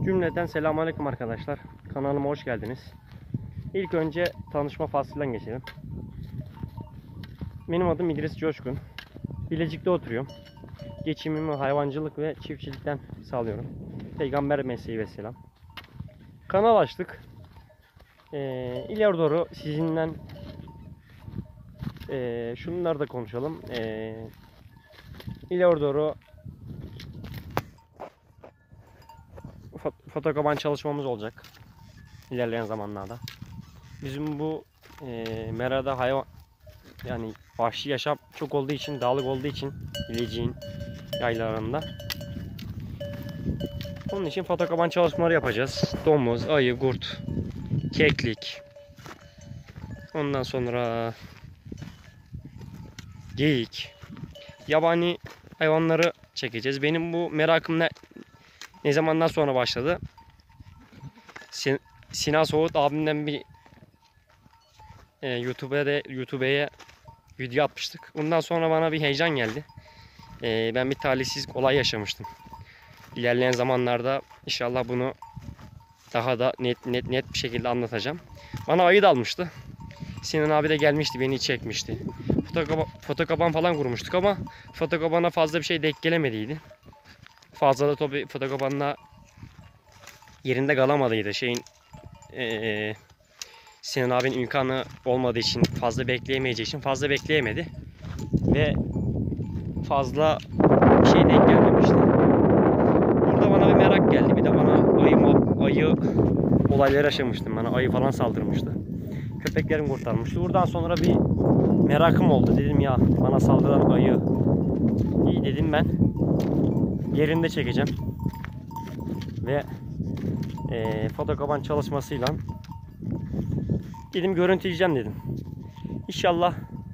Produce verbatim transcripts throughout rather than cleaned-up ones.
Cümleten selamünaleyküm arkadaşlar. Kanalıma hoş geldiniz. İlk önce tanışma faslından geçelim. Benim adım İdris Coşkun. Bilecik'te oturuyorum. Geçimimi hayvancılık ve çiftçilikten sağlıyorum. Peygamber mesleği ve selam. Kanal açtık. Ee, ileri doğru sizinle e, şunları da konuşalım. Ee, ileri doğru fotokopan çalışmamız olacak ilerleyen zamanlarda. Bizim bu e, merada hayvan yani vahşi yaşam çok olduğu için, dağlık olduğu için Bilecik'in yaylalarında. Onun için fotokopan çalışmaları yapacağız. Domuz, ayı, kurt, keklik. Ondan sonra geyik. Yabani hayvanları çekeceğiz. Benim bu merakım ne, ne zamandan sonra başladı? Sin Sinan Soğut abimden bir e, YouTube'da YouTube'ya video atmıştık. Ondan sonra bana bir heyecan geldi. E, ben bir talihsiz olay yaşamıştım. İlerleyen zamanlarda inşallah bunu daha da net net net bir şekilde anlatacağım. Bana ayı dalmıştı. Sinan abi de gelmişti, beni çekmişti. Fotokopan, fotokopan falan kurmuştuk ama fotokopana fazla bir şey denk gelemediydi. Fazla da tabii fotokopanla yerinde kalamadıydı. Şeyin ee, Sinan abinin imkanı olmadığı için, fazla bekleyemeyeceği için fazla bekleyemedi. Ve fazla bir şey denk gelmemişti. Burada bana bir merak geldi. Bir de bana ayı, ayı olayları yaşamıştım. Bana ayı falan saldırmıştı. Köpeklerim kurtarmıştı. Buradan sonra bir merakım oldu. Dedim ya, bana saldıran ayı iyi dedim, ben yerinde çekeceğim. Ve e, fotokopan çalışmasıyla dedim görüntüleyeceğim dedim. İnşallah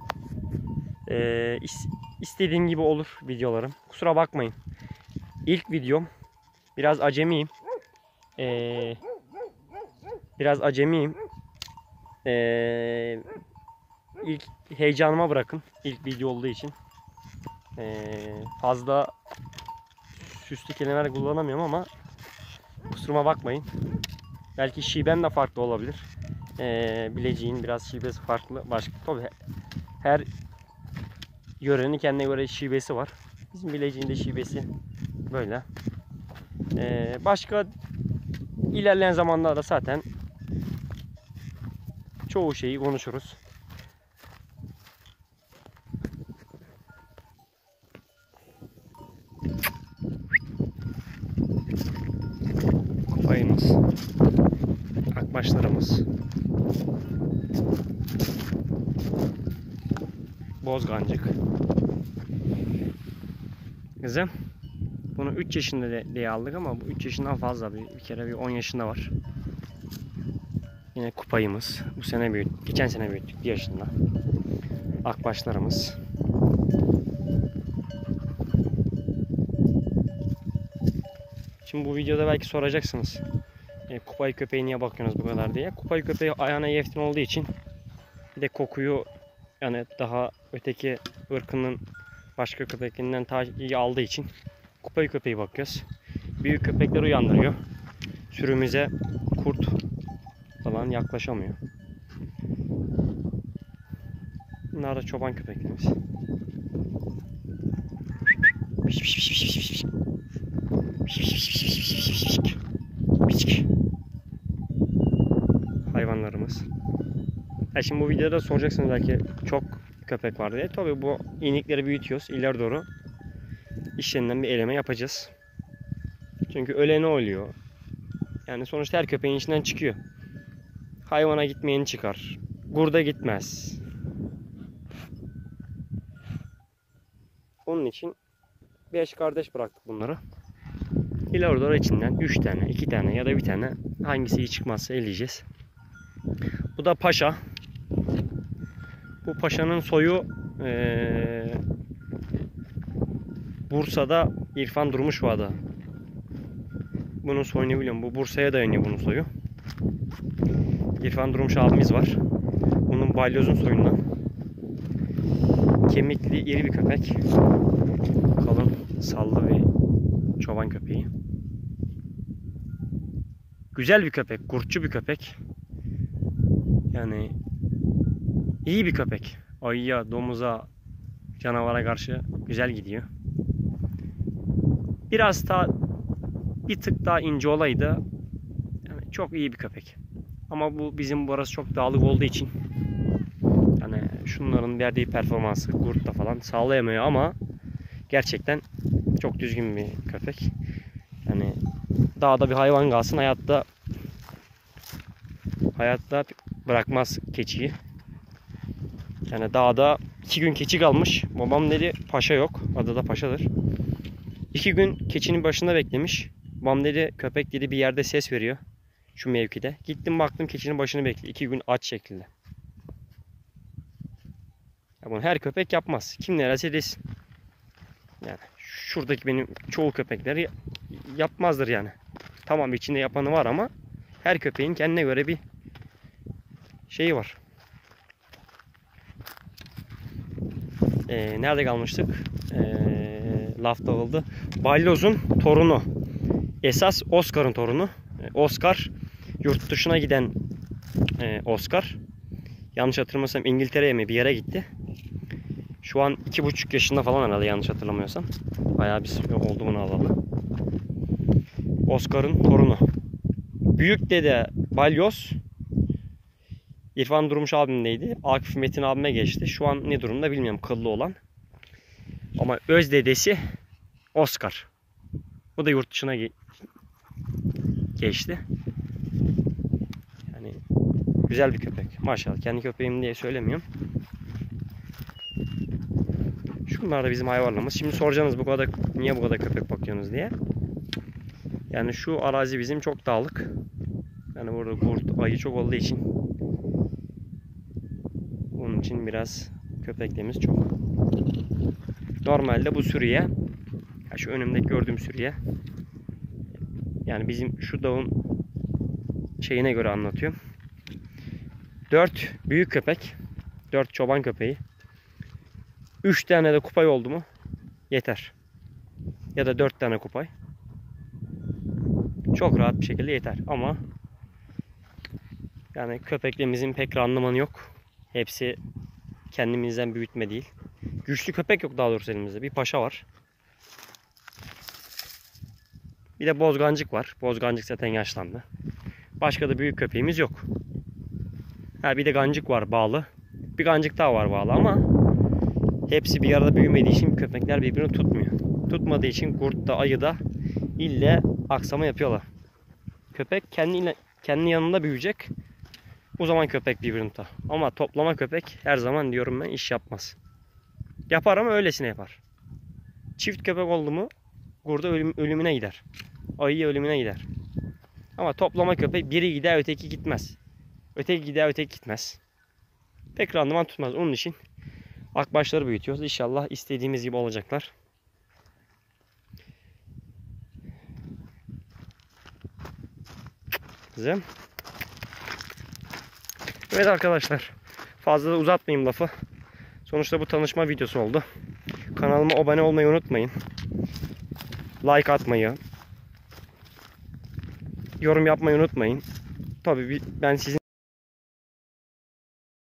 e, istediğim gibi olur videolarım. Kusura bakmayın. İlk videom. Biraz acemiyim. Ee, biraz acemiyim. Ee, ilk heyecanıma bırakın. İlk video olduğu için. Ee, fazla süslü kelimeler kullanamıyorum ama kusuruma bakmayın. Belki şibem de farklı olabilir. Ee, Bilecik'in biraz şibesi farklı. Başka tabii her yörenin kendine göre şibesi var. Bizim Bilecik'in de şibesi böyle. Ee, başka ilerleyen zamanlarda zaten çoğu şeyi konuşuruz. Kupayımız, akbaşlarımız, bozgancık. Kızım, bunu üç yaşında diye aldık ama bu üç yaşından fazla, bir, bir kere bir on yaşında var. Yine kupayımız. Bu sene büyüttük. Geçen sene büyüttük. bir yaşında. Akbaşlarımız. Şimdi bu videoda belki soracaksınız. E, kupayı köpeği niye bakıyorsunuz bu kadar diye. Kupayı köpeği ayağına yeftin olduğu için, bir de kokuyu yani daha öteki ırkının başka köpeklerinden daha iyi aldığı için kupayı köpeği bakıyoruz. Büyük köpekler uyandırıyor. Sürümüze kurt falan yaklaşamıyor. Bunlar da çoban köpeklerimiz. Hayvanlarımız. Ha, şimdi bu videoda soracaksınız belki çok köpek var diye. Tabii bu inikleri büyütüyoruz. İleri doğru işlerinden bir eleme yapacağız. Çünkü öleni oluyor. Yani sonuçta her köpeğin içinden çıkıyor. Hayvana gitmeyeni çıkar. Kurda gitmez. Onun için beş kardeş bıraktık bunları. İleri doğru içinden üç tane, iki tane ya da bir tane, hangisi iyi çıkmazsa eleyeceğiz. Bu da paşa. Bu paşanın soyu ee, Bursa'da İrfan Durmuş vardı. Bunun soyunu biliyorum. Bu Bursa'ya dayanıyor bunun soyu. İrfan Durmuş abimiz var. Bunun balyozun soyundan. Kemikli, iri bir köpek. Kalın, sallı bir çoban köpeği. Güzel bir köpek. Kurtçu bir köpek. Yani iyi bir köpek. Ayıya, domuza, canavara karşı güzel gidiyor. Biraz daha bir tık daha ince olaydı. Yani çok iyi bir köpek. Ama bu bizim burası çok dağlık olduğu için yani şunların verdiği performansı kurtla falan sağlayamıyor ama gerçekten çok düzgün bir köpek. Yani dağda bir hayvan kalsın hayatta hayatta bırakmaz keçiyi. Yani dağda iki gün keçi kalmış. Babam dedi paşa yok. Adı da paşadır. İki gün keçinin başında beklemiş. Babam dedi köpek dedi bir yerde ses veriyor. Şu mevkide. Gittim baktım keçinin başını bekliyor. İki gün aç şekilde. Ya bunu her köpek yapmaz. Kim neresi desin. Yani şuradaki benim çoğu köpekleri yapmazdır yani. Tamam içinde yapanı var ama her köpeğin kendine göre bir şeyi var. Ee, nerede kalmıştık? Ee, laf dağıldı. Balyoz'un torunu. Esas Oscar'ın torunu. Oscar yurt dışına giden e, Oscar. Yanlış hatırlamıyorsam İngiltere'ye mi bir yere gitti. Şu an iki buçuk yaşında falan herhalde yanlış hatırlamıyorsam. Bayağı bir süre oldu bunu alalı. Oscar'ın torunu. Büyük dede Balyoz İrfan Durmuş abimdeydi. Akif Metin abime geçti. Şu an ne durumda bilmiyorum kıllı olan. Ama öz dedesi Oscar. Bu da yurt dışına ge geçti. Yani güzel bir köpek. Maşallah. Kendi köpeğim diye söylemiyorum. Şunlar da bizim hayvanlarımız. Şimdi soracaksınız bu kadar niye bu kadar köpek bakıyorsunuz diye. Yani şu arazi bizim çok dağlık. Yani burada kurt, ayı çok olduğu için onun için biraz köpeklerimiz çok. Normalde bu sürüye, şu önümdeki gördüğüm sürüye, yani bizim şu dağın şeyine göre anlatıyorum. Dört büyük köpek, dört çoban köpeği, üç tane de kupay oldu mu yeter. Ya da dört tane kupay. Çok rahat bir şekilde yeter ama yani köpeklerimizin pek randımanı yok. Hepsi kendimizden büyütme değil. Güçlü köpek yok daha doğrusu elimizde. Bir paşa var. Bir de bozgancık var. Bozgancık zaten yaşlandı. Başka da büyük köpeğimiz yok. Ha bir de gancık var bağlı. Bir gancık daha var bağlı ama hepsi bir arada büyümediği için köpekler birbirini tutmuyor. Tutmadığı için kurt da ayı da ille aksama yapıyorlar. Köpek kendi kendi yanında büyüyecek. O zaman köpek birbirini tutar. Ama toplama köpek her zaman diyorum ben iş yapmaz. Yapar ama öylesine yapar. Çift köpek oldu mu burada ölüm, ölümüne gider. Ayı ölümüne gider. Ama toplama köpek biri gider öteki gitmez. Öteki gider öteki gitmez. Pek randıman tutmaz. Onun için akbaşları büyütüyoruz. İnşallah istediğimiz gibi olacaklar. Kızım. Evet arkadaşlar. Fazla da uzatmayayım lafı. Sonuçta bu tanışma videosu oldu. Kanalıma abone olmayı unutmayın. Like atmayı, yorum yapmayı unutmayın. Tabii ben sizin